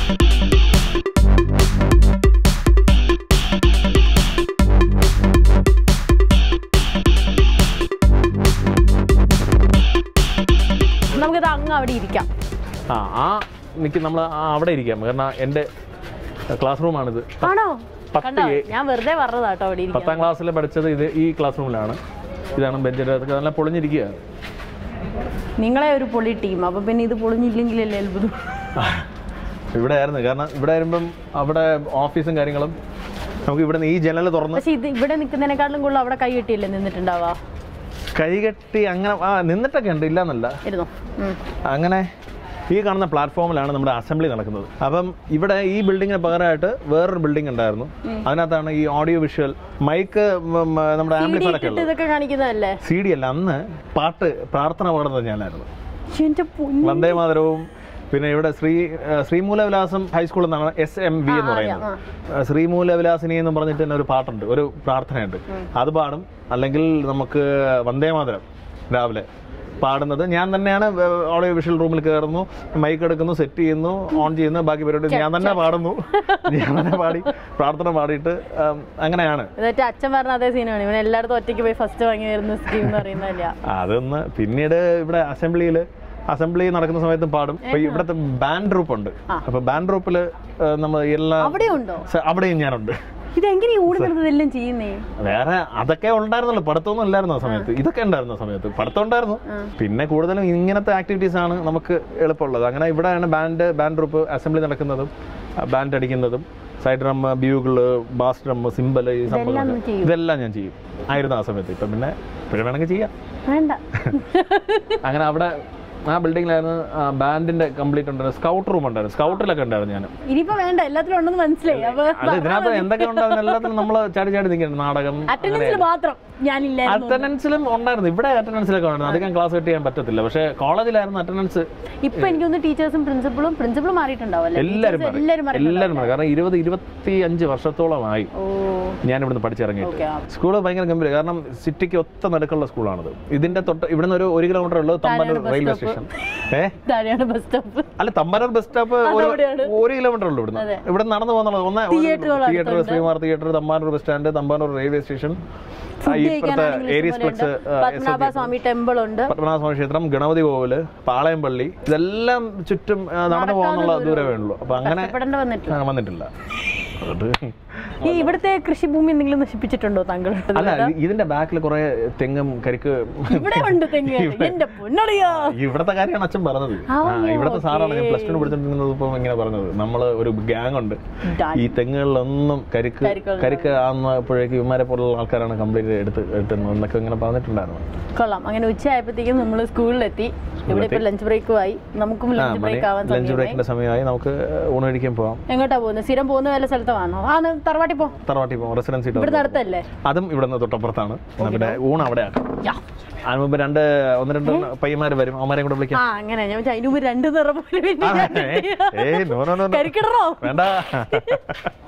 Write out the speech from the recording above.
നമുക്കിത് അങ്ങ് അവിടെ ഇരിക്കാം. നമ്മൾ അവിടെ ഇരിക്കാം. കാരണം എൻ്റെ ക്ലാസ് റൂമാണിത്. ആണോ? ഞാൻ വെറുതെ പറഞ്ഞതാട്ടോ അവിടെ ഇരിക്കാം. 10ാം ക്ലാസ്സിൽ പഠിച്ചത് ഇത് ഈ ക്ലാസ് റൂമിലാണ്. ഇതാണ് ബെഞ്ചിൻ്റെ അതൊക്കെ നല്ല പൊളിഞ്ഞിരിക്കുക. നിങ്ങളെ ഒരു പൊളി ടീം. അപ്പം പിന്നെ ഇത് പൊളിഞ്ഞില്ലെങ്കിലല്ലേ അത്ഭുതം. ഇവിടെ ആയിരുന്നു. കാരണം ഇവിടെ വരുമ്പം അവിടെ ഓഫീസും കാര്യങ്ങളും നമുക്ക് ഇവിടെ ഈ ജനൽ തുറന്ന്. പക്ഷേ ഇത് ഇവിടെ നിൽക്കുന്നതിനേക്കാളും കൂടുതൽ അവിടെ കൈ കെട്ടിയല്ലേ നിന്നിട്ടുണ്ടാവാ? കൈകെട്ടി അങ്ങനെ നിന്നിട്ടൊക്കെ ഉണ്ട്, ഇല്ലാന്നല്ല. അങ്ങനെ ഈ കാണുന്ന പ്ലാറ്റ്ഫോമിലാണ് നമ്മുടെ അസംബ്ലി നടക്കുന്നത്. അപ്പം ഇവിടെ ഈ ബിൽഡിങ്ങിന് പകരമായിട്ട് വേറൊരു ബിൽഡിംഗ് ഉണ്ടായിരുന്നു. അതിനകത്താണ് ഈ ഓഡിയോ വിഷ്വൽ മൈക്ക് നമ്മുടെ ആംപ്ലിഫയറൊക്കെ ഉള്ളത്. CD അല്ല, അന്ന് പാട്ട് പ്രാർത്ഥന പാടുന്നത് ഞാനായിരുന്നു. വന്ദേ മാതരവും പിന്നെ ഇവിടെ ശ്രീമൂലവിലാസം ഹൈസ്കൂളിൽ നിന്നാണ് SMV എന്ന് പറയുന്നത്. ശ്രീമൂലവിലാസിനി എന്ന് പറഞ്ഞിട്ട് തന്നെ ഒരു പാട്ടുണ്ട്, ഒരു പ്രാർത്ഥനയുണ്ട്. അത് പാടും. അല്ലെങ്കിൽ നമുക്ക് വന്ദേ മാതരം രാവിലെ പാടുന്നത് ഞാൻ തന്നെയാണ്. ഓഡിയോ വിഷ്വൽ റൂമിൽ കയറുന്നു, മൈക്ക് എടുക്കുന്നു, സെറ്റ് ചെയ്യുന്നു, ഓൺ ചെയ്യുന്നു, ബാക്കി പരിപാടി ഞാൻ തന്നെ പാടുന്നു. ഞാൻ തന്നെ പാടി പ്രാർത്ഥന പാടിയിട്ട് അങ്ങനെയാണ്. അച്ഛൻ പറഞ്ഞ അതേ സീനാണ്. ഇവൻ എല്ലായിടത്തും ഒറ്റയ്ക്ക് പോയി ഫസ്റ്റ് വാങ്ങി വരുന്ന സ്കീം എന്ന് പറയുന്നില്ല. അതൊന്ന് പിന്നീട് ഇവിടെ അസംബ്ലി നടക്കുന്ന സമയത്തും പാടും. ഇപ്പൊ ഇവിടുത്തെ ബാൻഡ് ഗ്രൂപ്പ് ഉണ്ട്. അപ്പൊ ബാൻഡ് ഗ്രൂപ്പിൽ നമ്മൾ എല്ലാ അവിടെയും ഞാനുണ്ട്. വേറെ അതൊക്കെ ഉണ്ടായിരുന്നല്ലോ, പഠിത്തമൊന്നും ഇല്ലായിരുന്നു ആ സമയത്ത്. ഇതൊക്കെ ഉണ്ടായിരുന്നു ആ സമയത്ത്, പഠിത്തം ഉണ്ടായിരുന്നു. പിന്നെ കൂടുതലും ഇങ്ങനത്തെ ആക്ടിവിറ്റീസ് ആണ് നമുക്ക് എളുപ്പമുള്ളത്. അങ്ങനെ ഇവിടെയാണ് ബാൻഡ് ഗ്രൂപ്പ് അസംബ്ലി നടക്കുന്നതും ബാൻഡ് അടിക്കുന്നതും side drum, bugle, bass drum, cymbal, ഈ സംഭവം ഇതെല്ലാം ഞാൻ ചെയ്യും ആയിരുന്നു ആ സമയത്ത്. ഇപ്പം പിന്നെ ഇപ്പോഴും വേണമെങ്കിൽ ചെയ്യാം. അങ്ങനെ അവിടെ ആ ബിൽഡിങ്ങിലായിരുന്നു ബാൻഡിന്റെ കംപ്ലീറ്റ് ഉണ്ടായിരുന്നു. സ്കൗട്ട് റൂം ഉണ്ടായിരുന്നു. സ്കൗട്ടിലൊക്കെ ഉണ്ടായിരുന്നു ഞാൻ. ഇതിനകത്ത് എന്തൊക്കെ ഉണ്ടായിരുന്നു എല്ലാത്തിനും നമ്മൾ ചാടി നിൽക്കുന്നുണ്ട്. നാടകം അറ്റൻഡൻസിലും ഉണ്ടായിരുന്നു. ഇവിടെ അറ്റൻഡൻസിലൊക്കെ ഉണ്ടായിരുന്നു. അധികം ക്ലാസ് കട്ട് ചെയ്യാൻ പറ്റത്തില്ല. പക്ഷേ കോളേജിലായിരുന്നു അറ്റൻഡൻസ്. ഇപ്പൊ എനിക്കൊന്ന് ടീച്ചേഴ്സും പ്രിൻസിപ്പളും മാറിയിട്ടുണ്ടാവും. എല്ലാവരും കാരണം 20-25 വർഷത്തോളമായി ഞാൻ ഇവിടുന്ന് പഠിച്ചിറങ്ങിയിട്ട്. സ്കൂള് ഭയങ്കര ഗംഭീരം. കാരണം സിറ്റിക്ക് ഒത്ത നടുക്കുള്ള സ്കൂളാണത്. ഇതിന്റെ തൊട്ട് ഇവിടുന്ന് ഒരു 1 കിലോമീറ്റർ ഉള്ളത് തമ്പാനൂർ റെയിൽവേ സ്റ്റേഷൻ. അല്ല, തമ്പാനൂർ ബസ് സ്റ്റോപ്പ് 1 കിലോമീറ്റർ ഉള്ളൂ ഇവിടുന്ന്. ഇവിടെ നടന്നു പോകുന്ന theatre, Sreemar theatre, Thampanoor bus stand, Thampanoor railway station, Padmanabhaswamy temple ഉണ്ട്, പത്മനാഭസ്വാമി ക്ഷേത്രം, ഗണപതി കോവില്, പാളയംപള്ളി, ഇതെല്ലാം ചുറ്റും നടന്നു പോകാനുള്ള ദൂരമേ ഉള്ളൂ. അപ്പൊ അങ്ങനെ വന്നിട്ടില്ല. ഈ ഇവിടുത്തെ കൃഷിഭൂമി എന്തെങ്കിലും നശിപ്പിച്ചിട്ടുണ്ടോ താങ്കൾ? അല്ല, ഇതിന്റെ ബാക്കിൽ കുറെ തെങ്ങും കരിക്ക് ഇവിടത്തെ കാര്യമാണ് അച്ഛൻ പറഞ്ഞത്. ഇവിടത്തെ സാറാണ് ഞാൻ +2 പഠിച്ചിട്ടുണ്ടെന്നത്. ഇപ്പം ഇങ്ങനെ പറഞ്ഞത്, നമ്മള് ഒരു ഗ്യാങ് ഉണ്ട്. ഈ തെങ്ങുകളിലൊന്നും കരിക്ക് ആകുമ്പോഴേക്കും ഇവന്മാരെ പോലുള്ള ആൾക്കാരാണ് കംപ്ലീറ്റ് എടുത്തെന്നൊക്കെ ഇങ്ങനെ പറഞ്ഞിട്ടുണ്ടായിരുന്നു. കൊള്ളാം. അങ്ങനെ ഉച്ചയായപ്പോഴത്തേക്കും നമ്മൾ സ്കൂളിലെത്തി. ഇവിടെ ഇപ്പൊ ലഞ്ച് ബ്രേക്കുമായി. നമുക്കും ലഞ്ച് ബ്രേക്കിന്റെ സമയമായി. നമുക്ക് ഊണ് കഴിക്കാൻ പോവാം. എങ്ങോട്ടാ പോകുന്നത്? സ്ഥിരം പോകുന്ന വല്ല സ്ഥലത്താണോ? തറവാട്ടി പോകും. റെസിഡൻസി അടുത്തല്ലേ? അതും ഇവിടെ തൊട്ടപ്പുറത്താണ്. പിന്നെ ഊണ് അവിടെ ആക്കാം. അതിന് മുമ്പ് 1-2 പയ്യന്മാര് വരും. അവന്മാരെ കൂടെ വിളിക്കാം. അങ്ങനെ ഞാൻ അതിന് മുമ്പ് 2 നിറ വേണ്ട.